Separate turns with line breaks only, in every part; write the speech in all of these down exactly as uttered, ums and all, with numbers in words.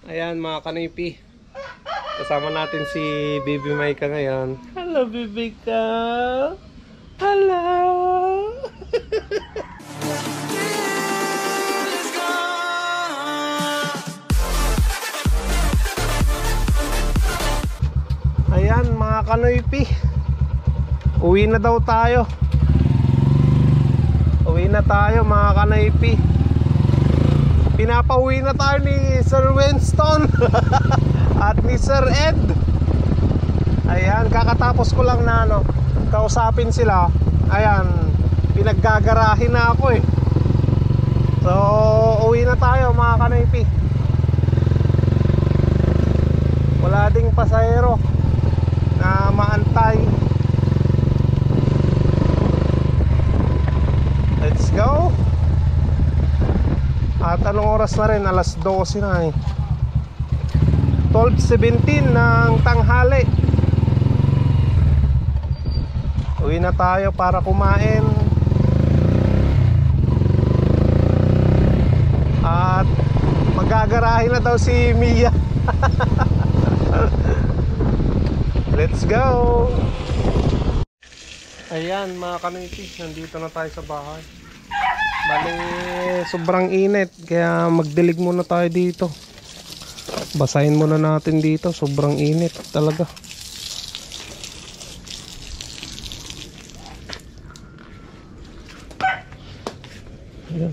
Ayan mga kanipi, kasama natin si Baby Maika ngayon. Hello Baby ka. Hello. Ayan mga kanipi, uwi na daw tayo. Uwi na tayo mga kanipi. Pinapauwi na tayo ni Sir Winston at ni Sir Ed. Ayan, kakatapos ko lang na ano, kausapin sila. Ayan, pinaggagarahin na ako eh. So, uwi na tayo mga kanipi. Wala ding pasahero na maantay. Let's go. At anong oras na rin? Alas dose na eh, twelve seventeen ng tanghali. Uwi na tayo para kumain. At magagarahin na daw si Mia. Let's go. Ayan mga kanipi, nandito na tayo sa bahay. Bali, sobrang init, kaya magdilig muna tayo dito. Basahin muna natin dito, sobrang init talaga. Ayan.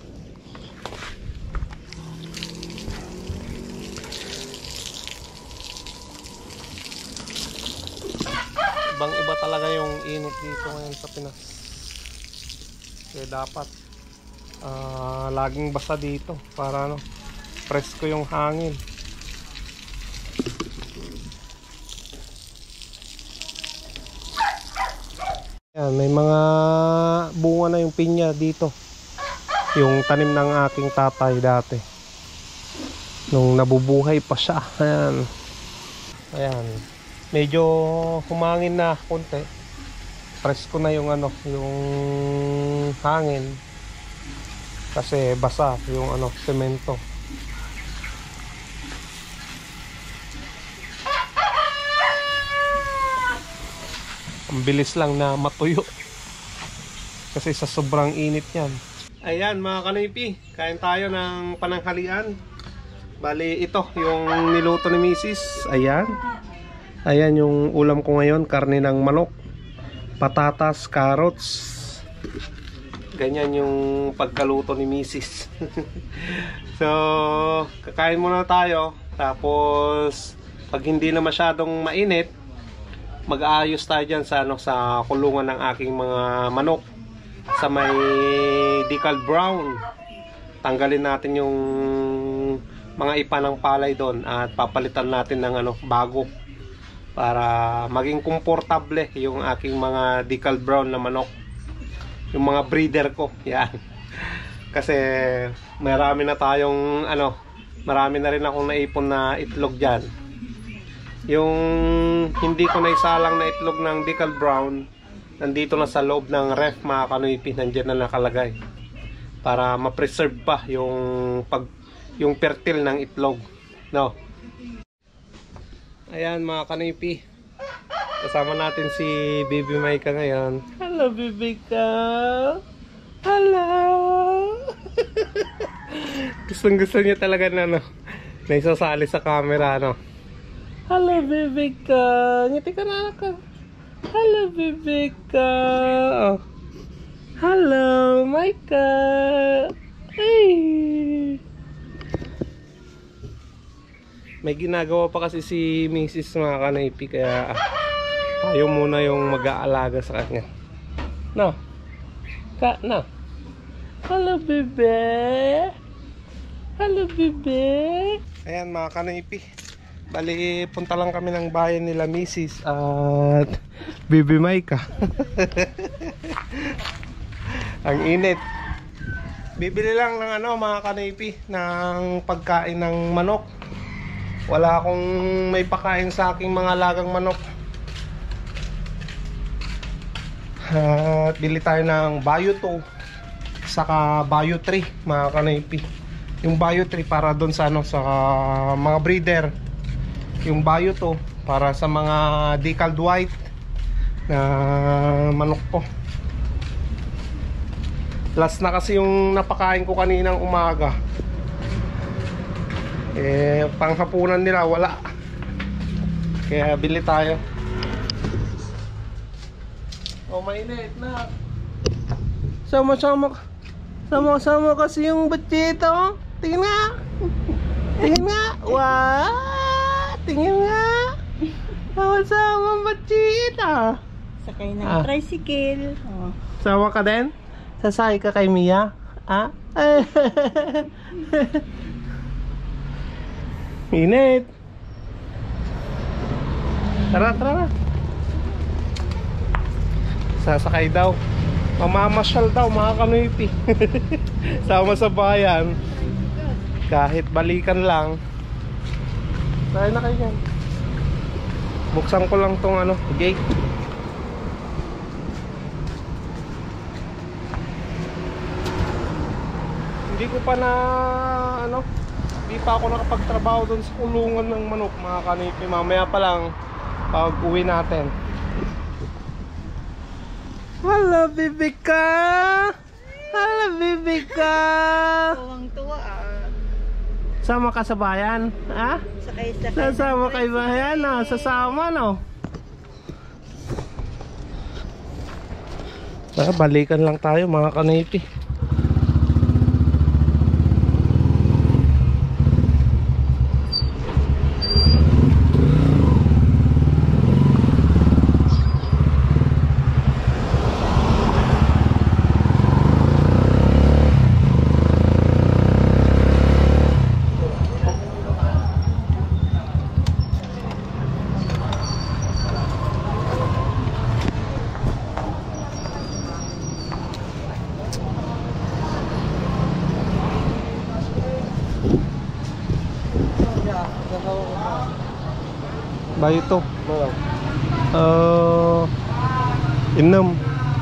Ibang iba talaga yung init dito ngayon sa Pinas. Kaya dapat uh, laging basa dito para ano, presko yung hangin. Yan, may mga bunga na yung pinya dito. Yung tanim ng aking tatay dati, nung nabubuhay pa siya. Ayan. Ayan. Medyo humangin na konti. Presko na yung ano, yung hangin. Kasi basa yung ano, semento. Ang bilis lang na matuyo kasi sa sobrang init yan. Ayan mga kanipi, kain tayo ng pananghalian. Bali ito yung niluto ni Missus. Ayan. Ayan yung ulam ko ngayon, karne ng manok, patatas, carrots. Ganyan yung pagkaluto ni Missus So kakain muna tayo. Tapos pag hindi na masyadong mainit, mag-aayos tayo dyan sa, ano, sa kulungan ng aking mga manok sa may decal brown. Tanggalin natin yung mga ipa ng palay doon at papalitan natin ng ano, bago, para maging komportable yung aking mga decal brown na manok, yung mga breeder ko. Yan. Kasi marami na tayong ano, marami na rin akong naipon na itlog dyan. Yung hindi ko na isalang na itlog ng decal brown, nandito na sa loob ng ref mga kanipi, nandiyan na nakalagay para ma-preserve pa yung pag yung fertile ng itlog, no? Ayan mga kanipi, kasama natin si Baby Maika ngayon. Hello Baby ka. Hello. Gustong gusto niya talaga na no, na isasali sa camera, no? Hello Baby ka. Ngiti ka na ka. Hello Baby ka. Oh. Hello Maika. Hey. May ginagawa pa kasi si Missus mga kanipi, kaya ah, tayo muna yung mag-aalaga sa kanya. No? Ka, no? Hello bebe. Hello bebe. Ayan mga kanipi, bali punta lang kami ng bayan nila Missus at Baby Maika. Ang init. Bibili lang ng ano mga kanipi, ng pagkain ng manok. Wala akong may pakain sa aking mga lagang manok. At bili tayo ng Bio two saka Bio three mga kanipi. Yung bio tree para doon sa ano, sa mga breeder. Yung bio to para sa mga decaled white na manok ko. Last na kasi yung napakain ko kaninang umaga. Eh, panghapunan nila wala. Kaya bili tayo. Oh, mainit na. Sama-sama. Sama-sama kasi yung batito. Tingnan nga. Tingnan nga. Wow! Tingnan nga. Sama-sama ang batito.
Sakay ng
Ah.
tricycle. Oh.
Sama ka din? Sasakay ka kay Mia? Ah? Init. Tara, tara. Sasakay daw. Mamamasyal daw mga kanoypi. Sama sa bayan. Kahit balikan lang. Tayo na kayo yan. Buksan ko lang tong ano, gate. Hindi ko pa na ano, hindi pa ako nakapagtrabaho doon sa kulungan ng manok mga kanipi. Mamaya pa lang pag uwi natin. Hello, baby ka! Hello, baby ka!
Tuwang-tuwa ah.
Sama ka sa bayan? Ha?
Sakay-sakay.
Sasama kay bayan, no? Sasama, no? Ah, balikan lang tayo mga kanipi. Bayo to. Uh, enam.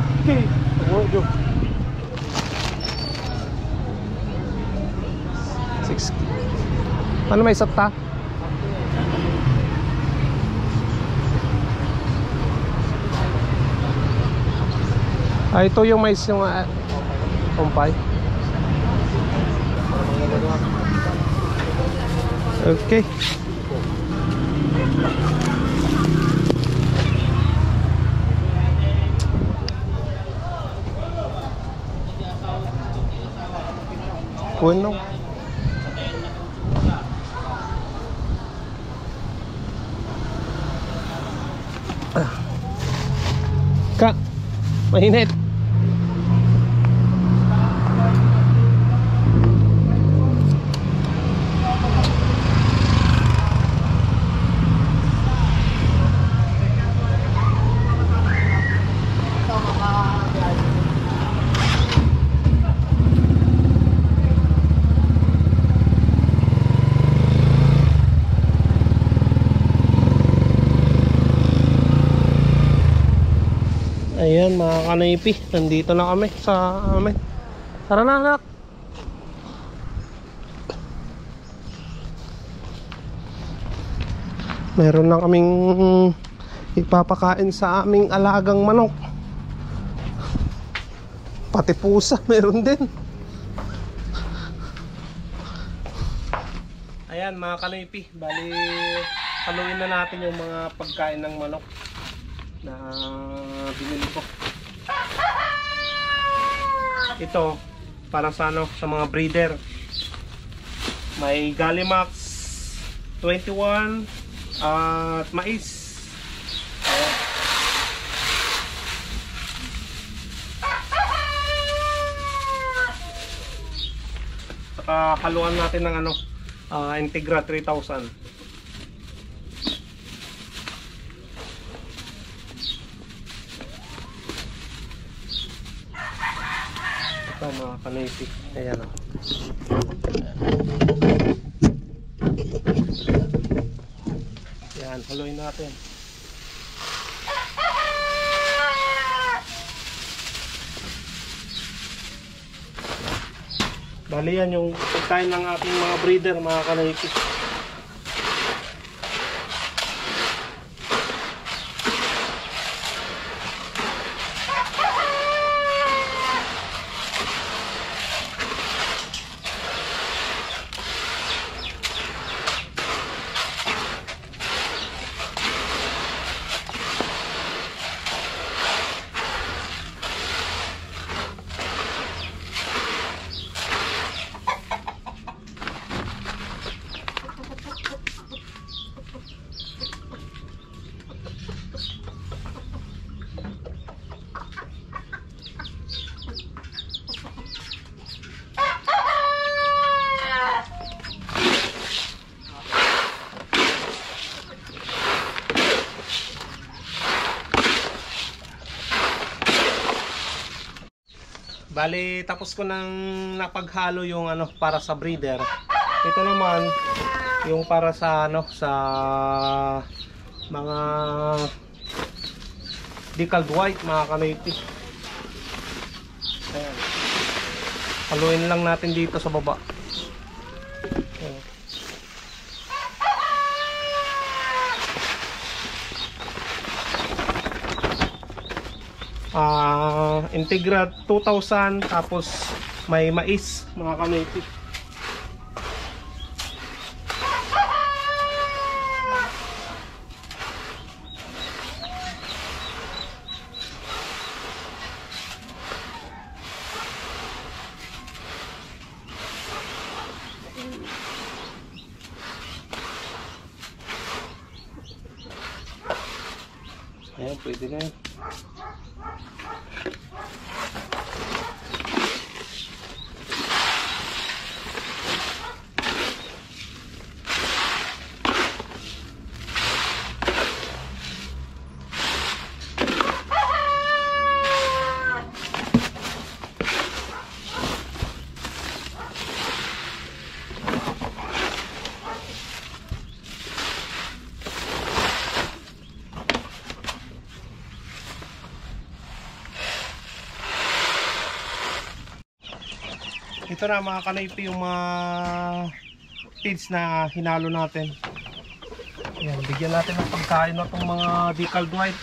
Six. Ano may sata? Ah, ito yung mais yung uh, umpay. Okay. Bueno. Ah. Kak, mainit. Ayan mga kanaypi, nandito na kami sa amin. Tara na anak. Meron na kaming ipapakain sa aming alagang manok. Pati pusa meron din. Ayan mga kanaypi, bali haluin na natin yung mga pagkain ng manok na binili ko. Ito para sa ano, sa mga breeder. May Gallimax twenty-one at mais. Ayan. Saka haluan natin ng ano, uh, Integra three thousand. Ito mga kanaypi. Ayan o. Ayan, haluin natin. Bali yan yung pagkain ng ating mga breeder, mga kanaypi. Bali, tapos ko nang napaghalo yung ano para sa breeder. Ito naman yung para sa ano sa mga decaled white, mga kanaypi. Ayan. Haluin lang natin dito sa baba. Ayan. Uh, Integra two thousand, tapos may mais, mga kanaypi. Ayan, pwede na yun. Ito na, mga kanaypi, yung mga feeds na hinalo natin. Ayan, bigyan natin ng pagkain na itong mga decaled white.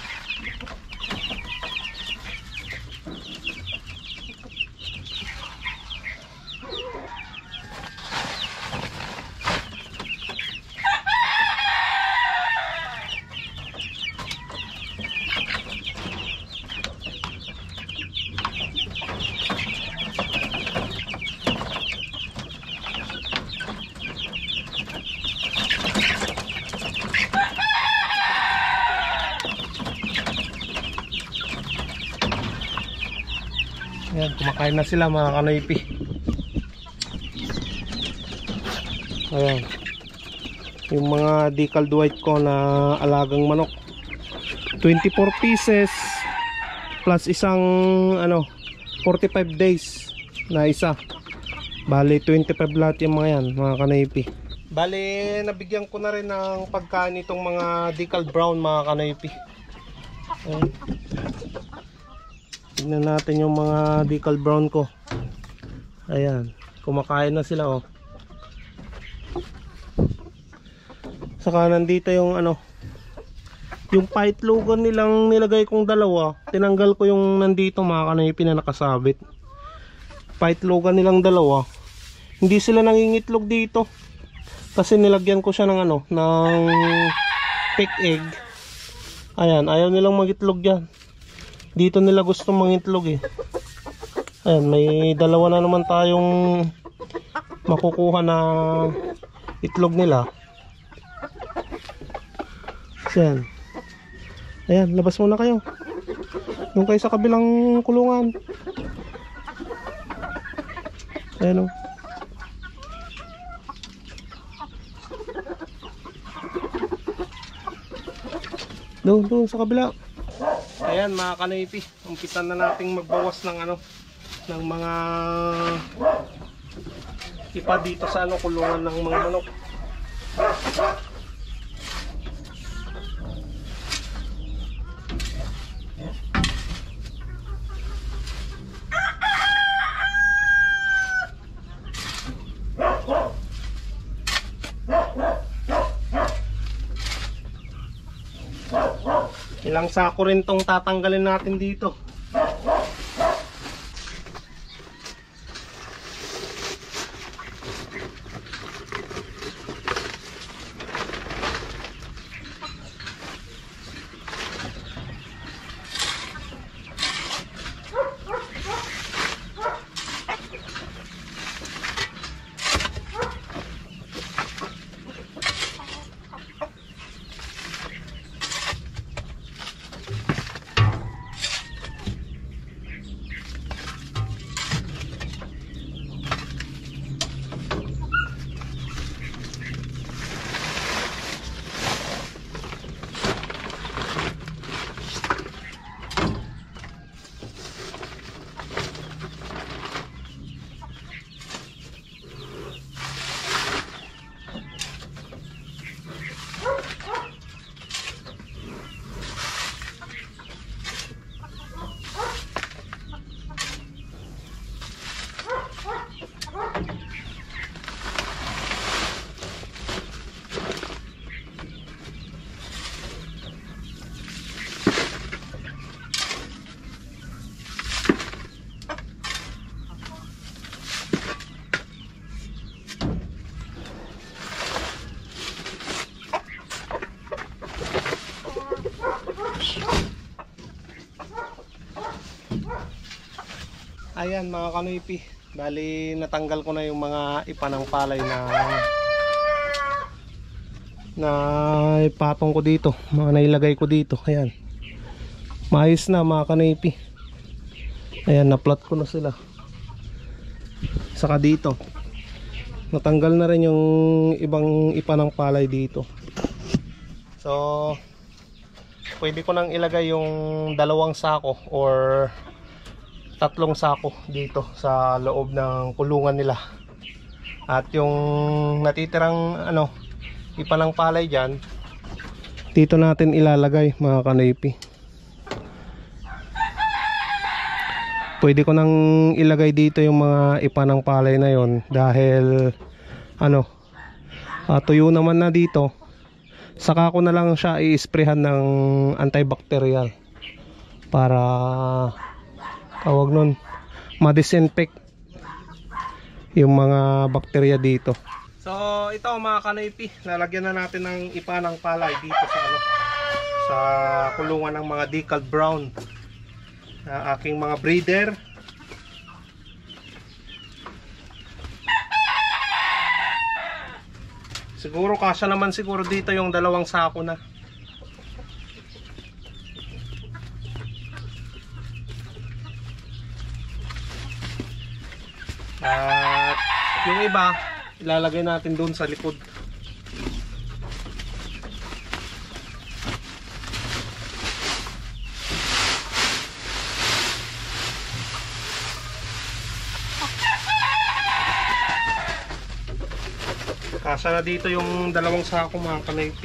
Ayan, kumakain na sila, mga kanaypi. Ayan, yung mga decaled white ko na alagang manok, twenty-four pieces plus isang ano forty-five days na isa. Bali twenty-five lahat yung mga yan, mga kanaypi. Bali nabigyan ko na rin ng pagkain itong mga decaled brown, mga kanaypi. Ayan. Tignan natin yung mga decaled brown ko. Ayan, kumakain na sila, oh. Saka nandito yung ano, yung paitlogan nilang nilagay kong dalawa. Tinanggal ko yung nandito, mga kanaypi, na nakasabit. Paitlogan nilang dalawa. Hindi sila nangingitlog dito kasi nilagyan ko siya ng ano, ng fake egg. Ayan, ayaw nilang magitlog yan. Dito nila gusto mangitlog, eh. Ayan, may dalawa na naman tayong makukuha na itlog nila. Ayan. Ayan, labas muna kayo. Doon kayo sa kabilang kulungan. Ayan, o. Doon, doon sa kabila. Ayan, mga kanaypi, umpisan na nating magbawas ng ano, ng mga ipa dito sa ano, kulungan ng mga manok. Ilang sako rin tong tatanggalin natin dito. Ayan mga kanoypi, bali natanggal ko na yung mga ipanang palay na na ipatong ko dito, mga nailagay ko dito. Ayan, maayos na mga kanoypi. Ayan, na-plot ko na sila. Saka dito natanggal na rin yung ibang ipanang palay dito. So pwede ko nang ilagay yung dalawang sako or tatlong sako dito sa loob ng kulungan nila. At yung natitirang ano, ipanang palay dyan, dito natin ilalagay mga kanoypi. Pwede ko nang ilagay dito yung mga ipanang palay na yon dahil ano, uh, tuyo naman na dito. Saka ko na lang siya i-sprayhan ng antibacterial para tawag nun, ma-disinfect yung mga bakterya dito. So ito mga kanoypi, lalagyan na natin ng ipanang palay dito sa ano, sa kulungan ng mga decal brown na aking mga breeder. Siguro kasya naman siguro dito yung dalawang sako na. At yung iba ilalagay natin doon sa likod. Kasya na dito yung dalawang sako mga kanoypi.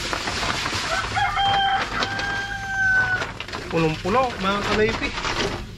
Punong-puno mga kanoypi.